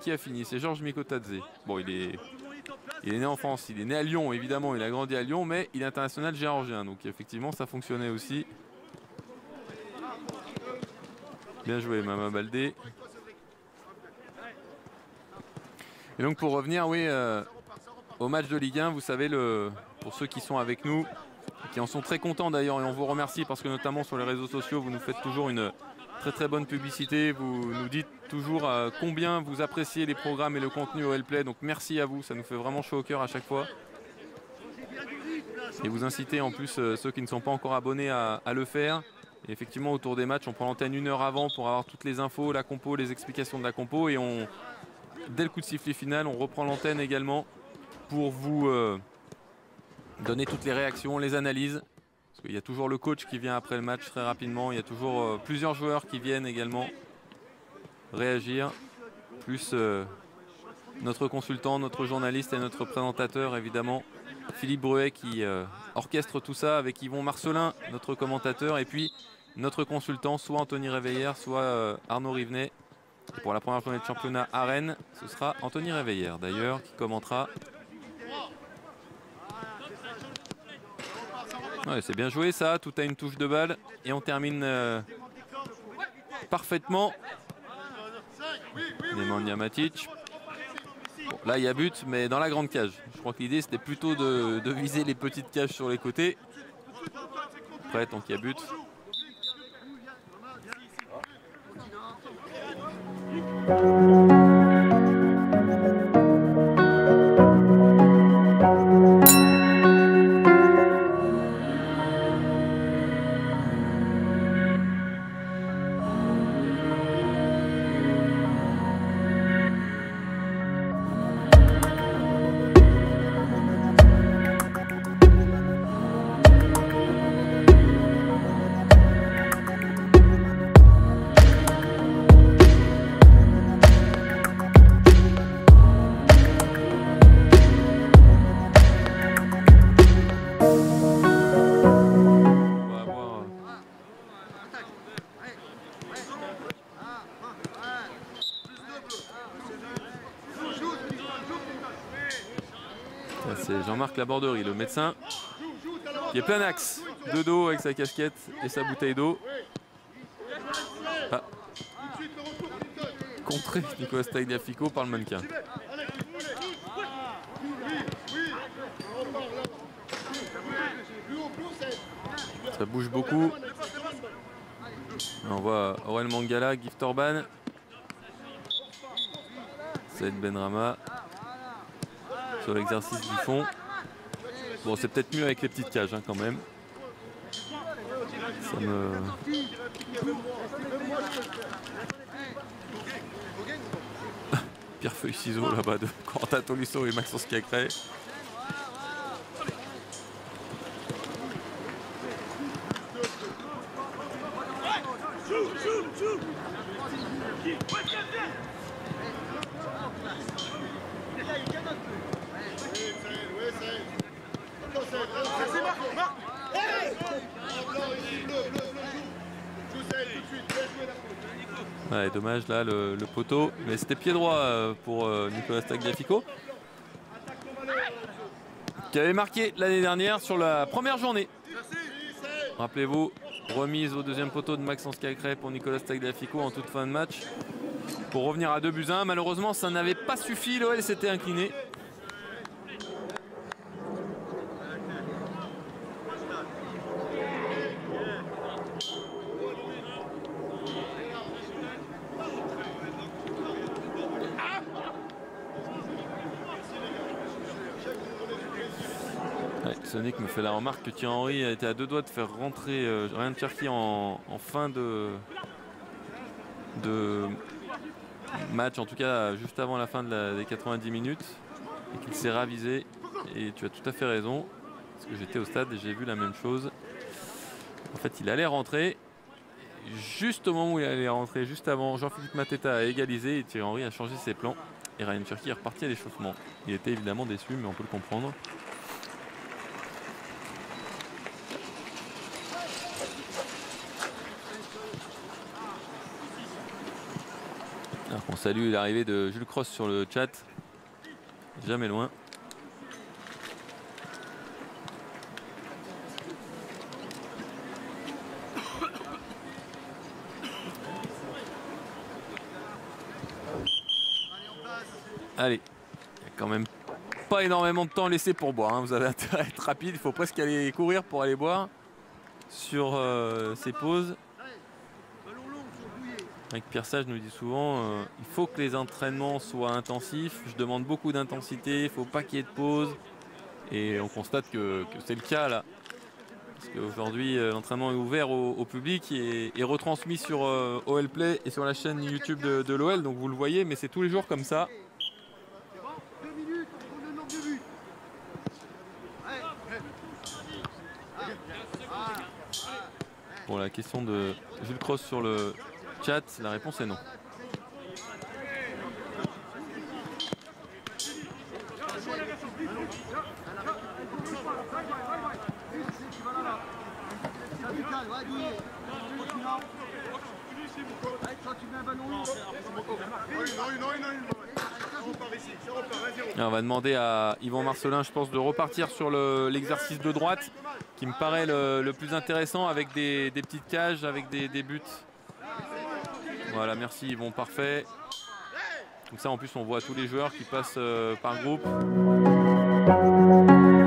qui a fini? C'est Georges Mikotadze. Bon, il est né en France, il est né à Lyon, évidemment, il a grandi à Lyon, mais il est international géorgien. Donc effectivement, ça fonctionnait aussi. Bien joué, Mama Baldé. Et donc pour revenir, oui, au match de Ligue 1, vous savez, pour ceux qui sont avec nous, qui en sont très contents d'ailleurs, et on vous remercie parce que notamment sur les réseaux sociaux, vous nous faites toujours une très bonne publicité. Vous nous dites toujours combien vous appréciez les programmes et le contenu OL Play. Donc merci à vous, ça nous fait vraiment chaud au cœur à chaque fois. Et vous incitez en plus ceux qui ne sont pas encore abonnés à le faire. Et effectivement, autour des matchs, on prend l'antenne 1 heure avant pour avoir toutes les infos, la compo, les explications de la compo. Et dès le coup de sifflet final, on reprend l'antenne également pour vous donner toutes les réactions, les analyses. Parce qu'il y a toujours le coach qui vient après le match très rapidement. Il y a toujours plusieurs joueurs qui viennent également réagir. Plus notre consultant, notre journaliste et notre présentateur, évidemment. Philippe Bruet qui orchestre tout ça avec Yvon Marcelin, notre commentateur. Et puis notre consultant, soit Anthony Réveillère, soit Arnaud Rivenet. Et pour la première journée de championnat à Rennes, ce sera Anthony Réveillère d'ailleurs qui commentera. Ouais, c'est bien joué ça, tout a une touche de balle. Et on termine parfaitement. Nemanja Matic. Bon, là il y a but, mais dans la grande cage. Je crois que l'idée c'était plutôt de viser les petites cages sur les côtés. Après, tant qu'il y a but. C'est Jean-Marc Laborderie, le médecin, qui est plein axe, de dos avec sa casquette et sa bouteille d'eau. Ah. Contré Nicolas Tagliafico par le mannequin. Ça bouge beaucoup. On voit Aurel Mangala, Gift Orban, Saïd Benrama sur l'exercice du fond. Bon, c'est peut-être mieux avec les petites cages hein, quand même. Ça me... Pierre Feuille Ciseaux là-bas de Corentin Tolisso et Maxence Cacré. Ouais, dommage là le poteau, mais c'était pied droit pour Nicolas Tagliafico qui avait marqué l'année dernière sur la première journée. Rappelez-vous, remise au deuxième poteau de Maxence Cacré pour Nicolas Tagliafico en toute fin de match pour revenir à 2-1. Malheureusement ça n'avait pas suffi, l'OL s'était incliné. Sonic me fait la remarque que Thierry Henry a été à deux doigts de faire rentrer Ryan Cherki en fin de match, en tout cas juste avant la fin des 90 minutes, et qu'il s'est ravisé. Et tu as tout à fait raison, parce que j'étais au stade et j'ai vu la même chose. En fait, il allait rentrer, juste au moment où il allait rentrer, juste avant, Jean-Philippe Mateta a égalisé et Thierry Henry a changé ses plans. Et Ryan Cherki est reparti à l'échauffement. Il était évidemment déçu, mais on peut le comprendre. Alors qu'on salue l'arrivée de Jules Cross sur le chat. Jamais loin. Allez, il n'y a quand même pas énormément de temps laissé pour boire, hein. Vous avez intérêt à être rapide, il faut presque aller courir pour aller boire sur ces pauses. Avec Pierre Sage nous dit souvent il faut que les entraînements soient intensifs. Je demande beaucoup d'intensité, il ne faut pas qu'il y ait de pause. Et on constate que c'est le cas là. Parce qu'aujourd'hui, l'entraînement est ouvert au public et retransmis sur OL Play et sur la chaîne YouTube de l'OL. Donc vous le voyez, mais c'est tous les jours comme ça. Pour la question de Jules Cross sur le chat, la réponse est non. Alors on va demander à Yvan Marcelin, je pense, de repartir sur l'exercice de droite qui me paraît le plus intéressant, avec des petites cages, avec des buts. Voilà, merci Yvon, parfait. Comme ça en plus on voit tous les joueurs qui passent par groupe.